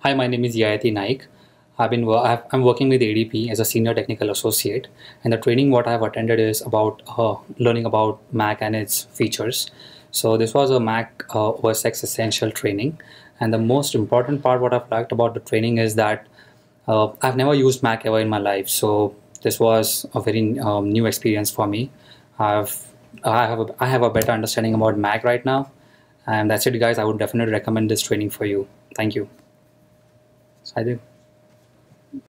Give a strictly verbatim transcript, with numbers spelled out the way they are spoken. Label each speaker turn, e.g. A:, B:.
A: Hi, my name is Yayati Naik. I've been wo- I've, I'm working with A D P as a senior technical associate, and the training what I've attended is about uh, learning about Mac and its features. So this was a Mac uh, O S X essential training, and the most important part what I've liked about the training is that uh, I've never used Mac ever in my life. So this was a very um, new experience for me. I've I have a, I have a better understanding about Mac right now, and that's it, guys. I would definitely recommend this training for you. Thank you. I did.